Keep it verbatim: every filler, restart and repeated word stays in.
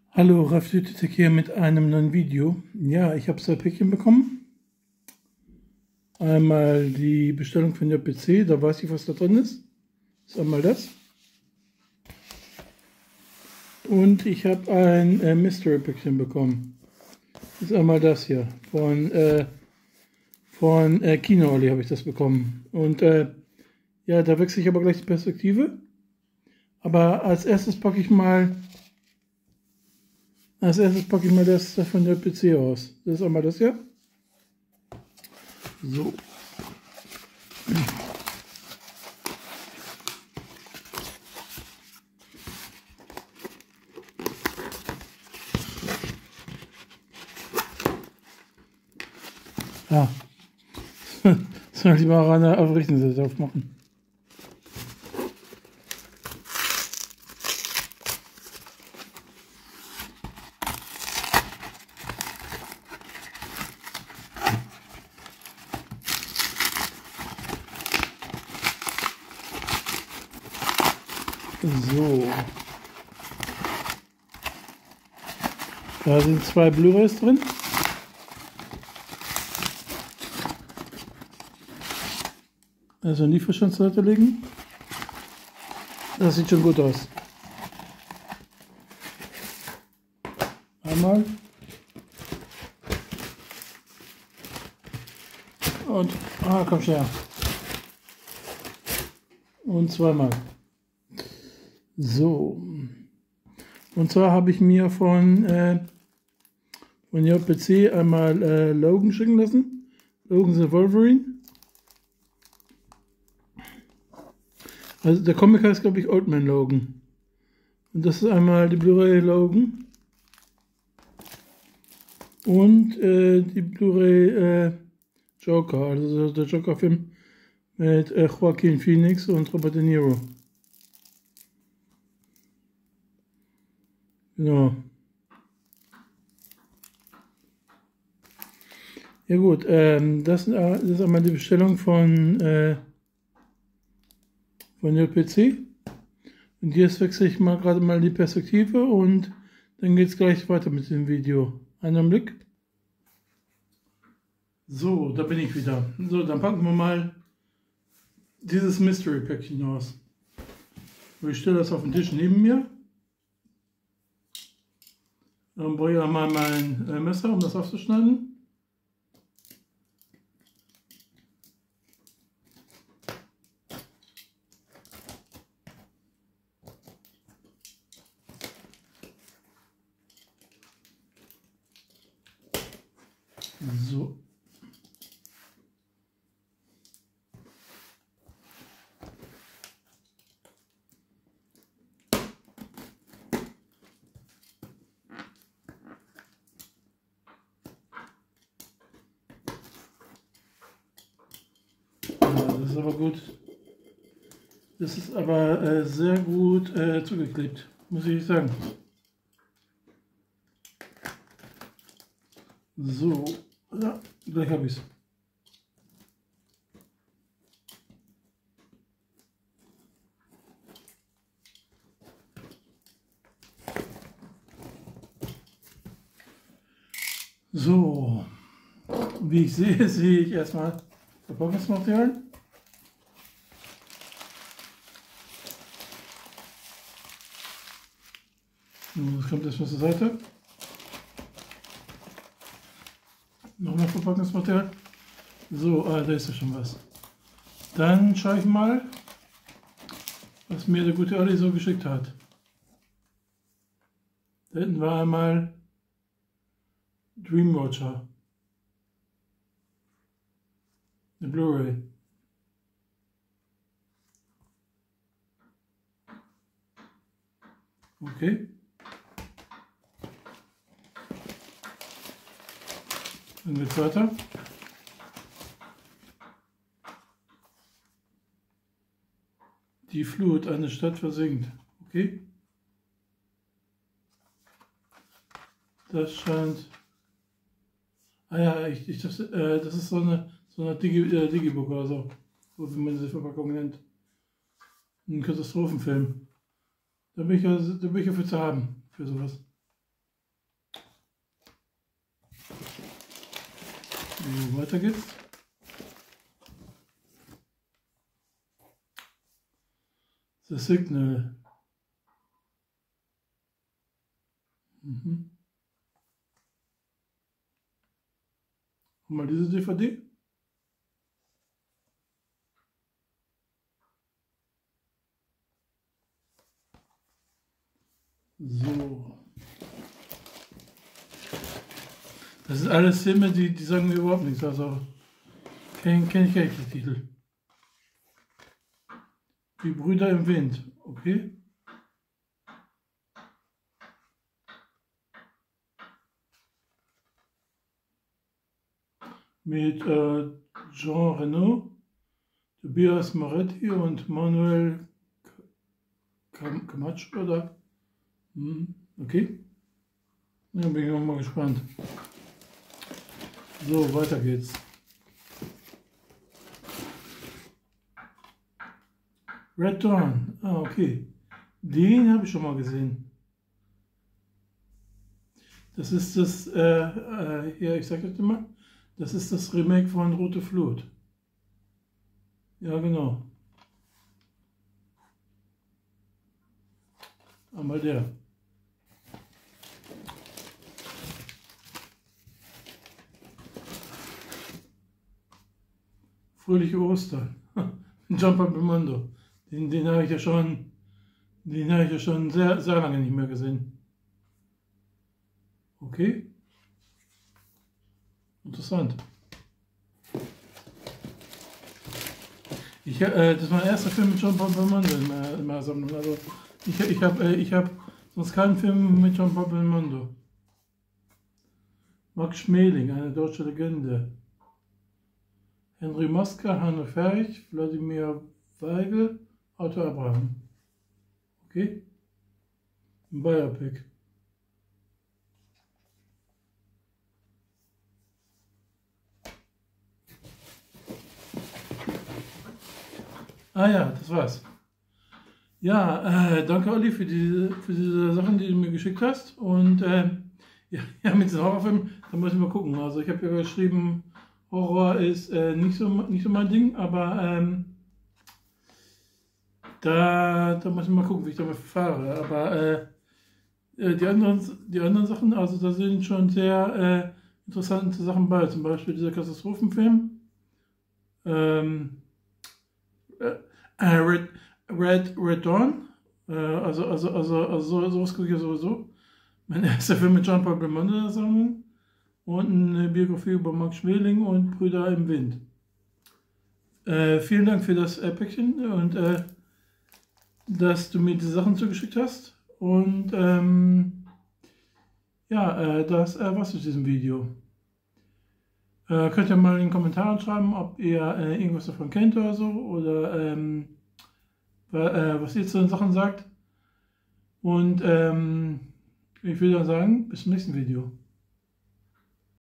Hallo, Ralf Sütetek hier mit einem neuen Video. Ja, ich habe zwei Päckchen bekommen. Einmal die Bestellung von der P C, da weiß ich, was da drin ist. Das ist einmal das. Und ich habe ein äh, Mystery-Päckchen bekommen. Das ist einmal das hier. Von, äh, von äh, Kinoolli habe ich das bekommen. Und äh, ja, da wechsle ich aber gleich die Perspektive. Aber als erstes packe ich mal Als erstes packe ich mal das von der P C aus. Das ist einmal das hier. So. Ah. Soll ich mal eine Aufrichtung aufmachen? So. Da sind zwei Blu-rays drin. Also nie Lieferstand zur Seite legen. Das sieht schon gut aus. Einmal. Und, ah, komm schon her. Und zweimal. So. Und zwar habe ich mir von, äh, von J P C einmal äh, Logan schicken lassen. Logan the Wolverine. Also der Comic heißt, glaube ich, Old Man Logan. Und das ist einmal die Blu-ray Logan. Und äh, die Blu-ray äh, Joker, also der Joker-Film mit äh, Joaquin Phoenix und Robert De Niro. Genau. Ja gut, ähm, das, das ist einmal die Bestellung von, äh, von der P C. Und jetzt wechsle ich mal gerade mal die Perspektive und dann geht es gleich weiter mit dem Video. Einen Blick. So, da bin ich wieder. So, dann packen wir mal dieses Mystery-Päckchen aus. Ich stelle das auf den Tisch neben mir. Dann brauche ich einmal mein äh, Messer, um das aufzuschneiden. So. Das ist aber gut. Das ist aber äh, sehr gut äh, zugeklebt, muss ich sagen. So, ja, gleich habe ich es. So, wie ich sehe, sehe ich erstmal Verpackungsmaterial. Das kommt erstmal zur Seite. Nochmal Verpackungsmaterial. So, ah, da ist ja schon was. Dann schaue ich mal, was mir der gute Olli so geschickt hat. Da hinten war einmal Dreamwatcher. Eine Blu-ray. Okay. Dann geht's weiter. Die Flut, eine Stadt versinkt. Okay. Das scheint. Ah ja, ich, ich das, äh, das ist so eine, so eine Digi, äh, Digibook oder so, so wie man diese Verpackung nennt. Ein Katastrophenfilm. Da bin ich ja, da bin ich ja für zu haben, für sowas. So, weiter geht's. The Signal. Mhm. Und mal diese D V D. So. Das sind alles Filme, die, die sagen mir überhaupt nichts. Also kenne kenn ich gar nicht den Titel. Die Brüder im Wind. Okay. Mit äh, Jean Reno, Tobias Moretti und Manuel Camacho, oder? Hm, okay. Da bin ich noch mal gespannt. So, weiter geht's. Red Dawn. Ah, okay. Den habe ich schon mal gesehen. Das ist das, äh, äh, ja, ich sag das immer, das ist das Remake von Rote Flut. Ja, genau. Einmal der. Fröhliche Ostern. Jumper Belmondo. Den, den habe ich ja schon, den habe ich ja schon sehr, sehr lange nicht mehr gesehen. Okay. Interessant. Ich, äh, das ist mein erster Film mit Jumper Belmondo in meiner, in meiner Sammlung. Also ich, ich habe äh, ich hab sonst keinen Film mit Jumper Belmondo. Max Schmeling, eine deutsche Legende. Henry Maska, Hanno Ferch, Wladimir Weigel, Otto Abraham. Okay? Ein Biopic. Ah ja, das war's. Ja, äh, danke Olli für diese, für diese Sachen, die du mir geschickt hast. Und äh, ja, ja, mit den Horrorfilmen, da muss ich mal gucken. Also ich habe ja geschrieben, Horror ist äh, nicht, so, nicht so mein Ding, aber ähm, da, da muss ich mal gucken, wie ich damit verfahre. Aber äh, die, anderen, die anderen Sachen, also da sind schon sehr äh, interessante Sachen bei. Zum Beispiel dieser Katastrophenfilm. Ähm, äh, Red, Red, Red Dawn. Äh, also, also, also, also sowas gucke ich ja sowieso. Mein erster Film mit Jean-Paul Belmondo in der Sammlung. Und eine Biografie über Max Schmeling und Brüder im Wind. Äh, vielen Dank für das äh, Päckchen und äh, dass du mir die Sachen zugeschickt hast. Und ähm, ja, äh, das äh, war's mit diesem Video. Äh, könnt ihr mal in den Kommentaren schreiben, ob ihr äh, irgendwas davon kennt oder so. Oder ähm, äh, was ihr zu den Sachen sagt. Und ähm, ich würde dann sagen, bis zum nächsten Video.